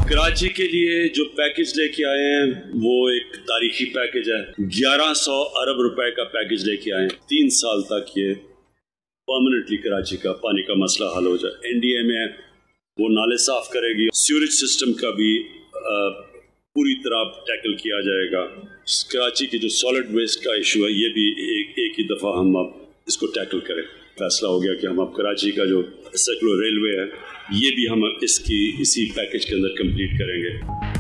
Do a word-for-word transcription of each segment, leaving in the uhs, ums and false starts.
کراچی کے لیے جو پیکج لے کے آئے ہیں وہ ایک تاریخی پیکج ہے. گیارہ سو ارب روپے کا پیکج لے کے آئے ہیں. تین سال تک یہ پرماننٹلی کراچی کا پانی کا مسئلہ حل ہو جائے. این ڈی اے میں وہ نالے صاف کرے گی. سیوریج سسٹم کا بھی پوری طرح ٹیکل کیا جائے گا. کراچی کی جو سالڈ ویسٹ کا ایشو ہے یہ بھی ایک ایک ہی دفعہ ہم اب اس کو ٹیکل کریں. فیصلہ ہو گیا کہ ہم اب کراچی کا جو سرکولر ریلوے ہے یہ بھی ہم اس کی اسی پیکج کے اندر کمپلیٹ کریں گے.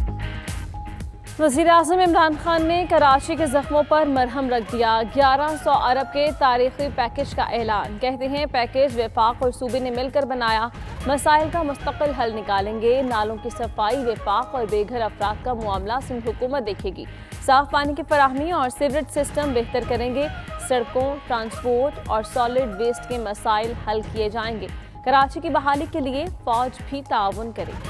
وزیر اعظم عمران خان نے کراچی کے زخموں پر مرہم رکھ دیا. گیارہ سو ارب کے تاریخی پیکج کا اعلان. کہتے ہیں پیکج وفاق اور صوبے نے مل کر بنایا. مسائل کا مستقل حل نکالیں گے. نالوں کی صفائی وفاق اور بے گھر افراد کا معاملہ سندھ حکومت دیکھے گی. صاف پانی کی فراہمی اور سیوریج سسٹم بہتر کریں گے. سڑکوں، ٹرانسپورٹ اور سالڈ ویسٹ کے مسائل حل کیے جائیں گے. کراچی کی بحالی کے لیے فوج بھی تعاون کرے گی.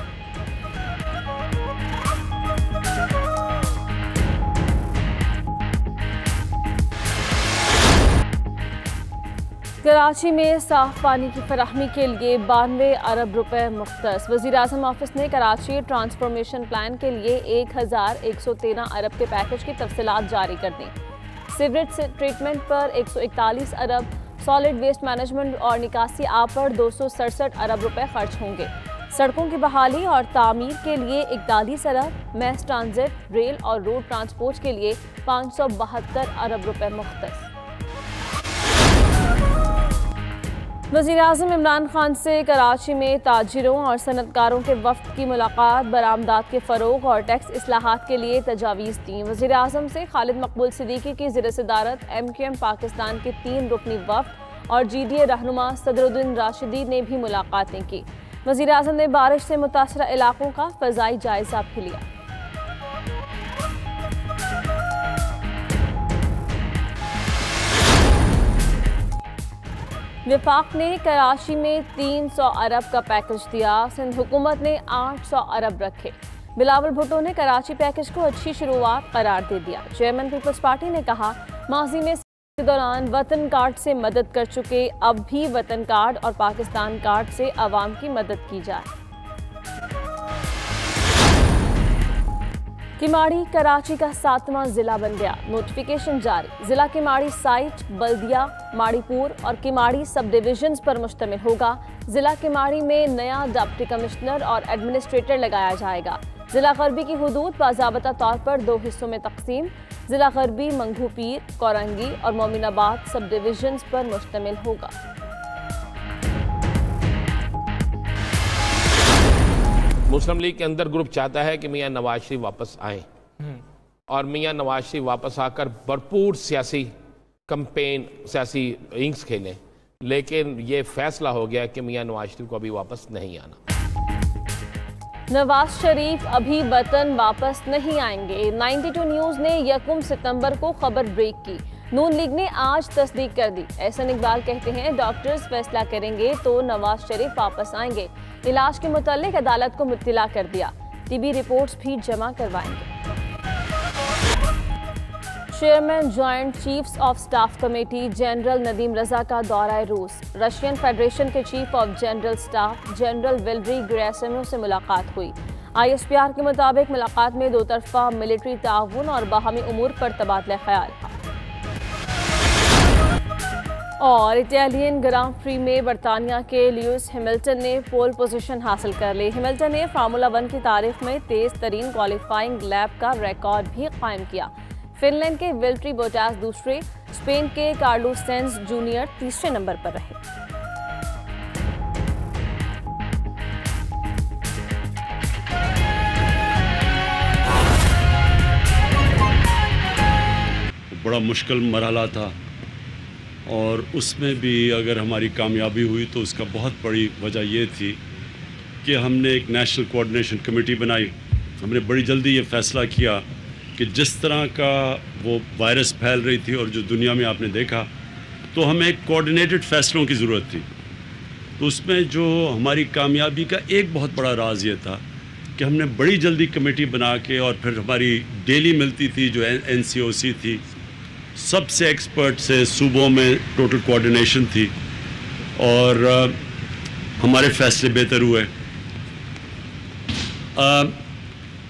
کراچی میں صاف پانی کی فراہمی کے لیے بانوے ارب روپے مختص. وزیر اعظم آفس نے کراچی ٹرانسفارمیشن پلان کے لیے ایک ہزار ایک سو تیرہ ارب کے پیکج کی تفصیلات جاری کر دیں. سیوریج ٹریٹمنٹ پر ایک سو اکتالیس ارب، سالڈ ویسٹ مینجمنٹ اور نکاسی آب پر دو سو سڑسٹھ ارب روپے خرچ ہوں گے. سڑکوں کی بحالی اور تعمیر کے لیے اکتالیس ارب، میس ٹرانزٹ، ریل اور روڈ ٹرانسپورٹ کے لیے پانچ سو بہتر ارب روپے مختص. وزیر اعظم عمران خان سے کراچی میں تاجروں اور صنعت کاروں کے وفد کی ملاقات. برآمدات کے فروغ اور ٹیکس اصلاحات کے لیے تجاویز دیں. وزیر اعظم سے خالد مقبول صدیقی کی زیر صدارت ایم کیو ایم پاکستان کے تین رکنی وفد اور جی ڈی اے رہنما صدر الدین راشدی نے بھی ملاقاتیں کی. وزیر اعظم نے بارش سے متاثرہ علاقوں کا فضائی جائزہ بھی لیا. وفاق نے کراچی میں تین سو ارب کا پیکج دیا. سندھ حکومت نے آٹھ سو ارب رکھے. بلاول بھٹو نے کراچی پیکج کو اچھی شروعات قرار دے دیا. چیئرمین پیپلز پارٹی نے کہا ماضی میں کے دوران وطن کارڈ سے مدد کر چکے، اب بھی وطن کارڈ اور پاکستان کارڈ سے عوام کی مدد کی جائے. کیماڑی کراچی کا ساتواں ضلع بن گیا. نوٹیفیکیشن جاری. ضلع کیماڑی سائٹ بلدیہ، ماڑی پور اور کیماڑی سب ڈویژنز پر مشتمل ہوگا. ضلع کیماڑی میں نیا ڈپٹی کمشنر اور ایڈمنسٹریٹر لگایا جائے گا. ضلع غربی کی حدود باضابطہ طور پر دو حصوں میں تقسیم. ضلع غربی منگھو پیر، کورنگی اور مومن آباد سب ڈویژنز پر مشتمل ہوگا. مسلم لیگ کے اندر گروپ چاہتا ہے کہ میاں نواز شریف واپس آئیں اور میاں نواز شریف واپس آ کر بھرپور سیاسی کمپین، سیاسی اننگز کھیلیں، لیکن یہ فیصلہ ہو گیا کہ میاں نواز شریف کو ابھی واپس نہیں آنا. نواز شریف ابھی وطن واپس نہیں آئیں گے. نائنٹی ٹو نیوز نے یکم ستمبر کو خبر بریک کی. نون لیگ نے آج تصدیق کر دی. احسن اقبال کہتے ہیں ڈاکٹرز فیصلہ کریں گے تو نواز شریف واپس آئیں گے. علاج کے متعلق عدالت کو مطلع کر دیا. ٹی بی رپورٹس بھی جمع کروائیں گے. Chairman joint chiefs of staff committee general Nadeem Raza کا دورہ روس. رشین فیڈریشن کے chief of general staff general Valery Gerasimov سے ملاقات ہوئی. آئی ایس پی آر کے مطابق ملاقات میں دو طرفہ ملٹری تعاون اور باہمی امور پر تبادلہ خیال. اور اٹالین گراں پری میں برطانیہ کے لیوس ہیملٹن نے پول پوزیشن حاصل کر لی. ہیملٹن نے فارمولا ون کی تاریخ میں تیز ترین کوالیفائنگ لیپ کا ریکارڈ بھی قائم کیا. فن لینڈ کے ویلٹری بوٹاس دوسرے، اسپین کے کارلوس سینز جونیئر تیسرے نمبر پر رہے. بڑا مشکل مرحلہ تھا اور اس میں بھی اگر ہماری کامیابی ہوئی تو اس کا بہت بڑی وجہ یہ تھی کہ ہم نے ایک نیشنل کوآرڈینیشن کمیٹی بنائی. ہم نے بڑی جلدی یہ فیصلہ کیا کہ جس طرح کا وہ وائرس پھیل رہی تھی اور جو دنیا میں آپ نے دیکھا، تو ہمیں ایک کوآرڈینیٹڈ فیصلوں کی ضرورت تھی. تو اس میں جو ہماری کامیابی کا ایک بہت بڑا راز یہ تھا کہ ہم نے بڑی جلدی کمیٹی بنا کے، اور پھر ہماری ڈیلی ملتی تھی جو این سی او سی تھی، سب سے ایکسپرٹ سے صوبوں میں ٹوٹل کوآرڈینیشن تھی اور ہمارے فیصلے بہتر ہوئے.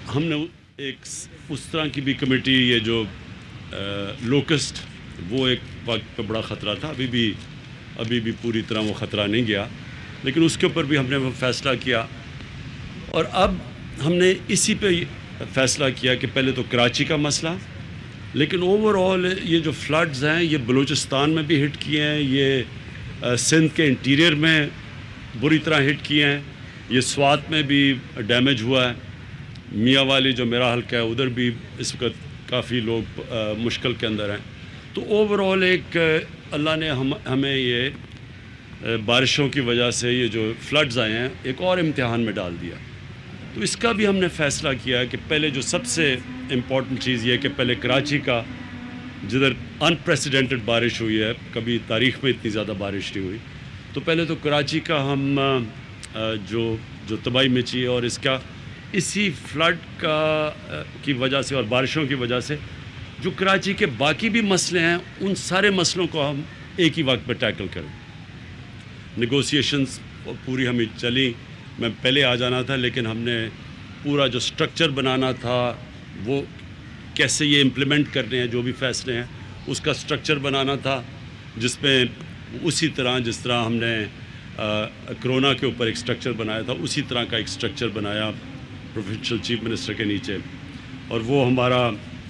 ہم نے ایک اس طرح کی بھی کمیٹی، یہ جو لوکسٹ، وہ ایک وقت پہ بڑا خطرہ تھا، ابھی بھی ابھی بھی پوری طرح وہ خطرہ نہیں گیا، لیکن اس کے اوپر بھی ہم نے وہ فیصلہ کیا. اور اب ہم نے اسی پہ فیصلہ کیا کہ پہلے تو کراچی کا مسئلہ، لیکن اوور آل یہ جو فلڈز ہیں یہ بلوچستان میں بھی ہٹ کیے ہیں، یہ سندھ کے انٹیریئر میں بری طرح ہٹ کیے ہیں، یہ سوات میں بھی ڈیمیج ہوا ہے، میاں والی جو میرا حلقہ ہے ادھر بھی اس وقت کافی لوگ مشکل کے اندر ہیں. تو اوور آل ایک اللہ نے ہم ہمیں یہ بارشوں کی وجہ سے یہ جو فلڈز آئے ہیں ایک اور امتحان میں ڈال دیا. تو اس کا بھی ہم نے فیصلہ کیا ہے کہ پہلے جو سب سے امپورٹنٹ چیز یہ ہے کہ پہلے کراچی کا، جدھر انپریسیڈنٹڈ بارش ہوئی ہے، کبھی تاریخ میں اتنی زیادہ بارش نہیں ہوئی، تو پہلے تو کراچی کا ہم جو جو تباہی مچی ہے اور اس کا اسی فلڈ کا کی وجہ سے اور بارشوں کی وجہ سے جو کراچی کے باقی بھی مسئلے ہیں ان سارے مسئلوں کو ہم ایک ہی وقت پہ ٹیکل کریں. نیگوسیشنز پوری ہمیں چلی، میں پہلے آ جانا تھا، لیکن ہم نے پورا جو سٹرکچر بنانا تھا، وہ کیسے یہ امپلیمنٹ کرنے ہیں جو بھی فیصلے ہیں اس کا سٹرکچر بنانا تھا، جس میں اسی طرح جس طرح ہم نے کرونا کے اوپر ایک سٹرکچر بنایا تھا اسی طرح کا ایک سٹرکچر بنایا پروونشل چیف منسٹر کے نیچے، اور وہ ہمارا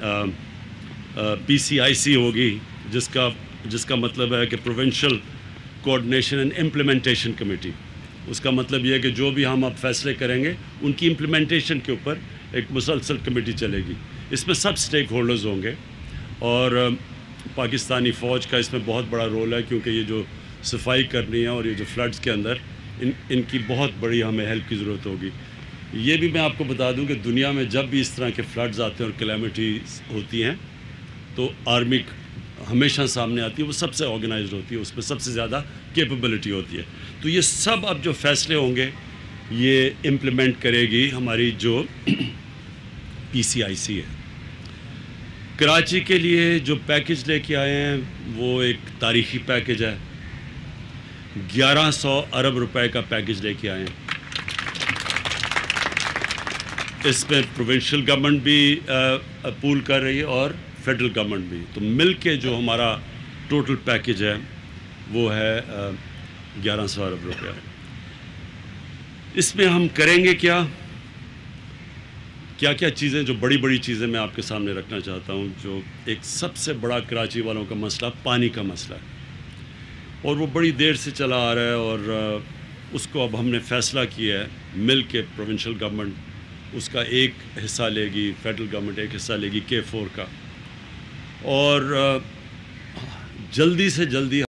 پی سی آئی سی ہوگی، جس کا جس کا مطلب ہے کہ provincial coordination and implementation committee. اس کا مطلب یہ ہے کہ جو بھی ہم اب فیصلے کریں گے ان کی امپلیمنٹیشن کے اوپر ایک مسلسل کمیٹی چلے گی. اس میں سب سٹیک ہولڈرز ہوں گے، اور پاکستانی فوج کا اس میں بہت بڑا رول ہے، کیونکہ یہ جو صفائی کرنی ہے اور یہ جو فلڈز کے اندر ان ان کی بہت بڑی ہمیں ہیلپ کی ضرورت ہوگی. یہ بھی میں آپ کو بتا دوں کہ دنیا میں جب بھی اس طرح کے فلڈز آتے ہیں اور کلیمٹیز ہوتی ہیں تو آرمی ہمیشہ سامنے آتی ہے، وہ سب سے آرگنائزڈ ہوتی ہے، اس میں سب سے زیادہ کیپیبلٹی ہوتی ہے. تو یہ سب اب جو فیصلے ہوں گے یہ امپلیمنٹ کرے گی ہماری جو پی سی آئی سی ہے. کراچی کے لیے جو پیکج لے کے آئے ہیں وہ ایک تاریخی پیکج ہے، گیارہ سو ارب روپے کا پیکج لے کے آئے ہیں. اس میں پروونشل گورنمنٹ بھی پول کر رہی ہے اور فیڈرل گورنمنٹ بھی، تو مل کے جو ہمارا ٹوٹل پیکج ہے وہ ہے گیارہ سو ارب روپے. اس میں ہم کریں گے کیا کیا کیا چیزیں، جو بڑی بڑی چیزیں میں آپ کے سامنے رکھنا چاہتا ہوں. جو ایک سب سے بڑا کراچی والوں کا مسئلہ پانی کا مسئلہ ہے، اور وہ بڑی دیر سے چلا آ رہا ہے، اور اس کو اب ہم نے فیصلہ کیا ہے مل کے پروونشل گورنمنٹ اس کا ایک حصہ لے گی، فیڈرل گورنمنٹ ایک حصہ لے گی کے فور کا، اور جلدی سے جلدی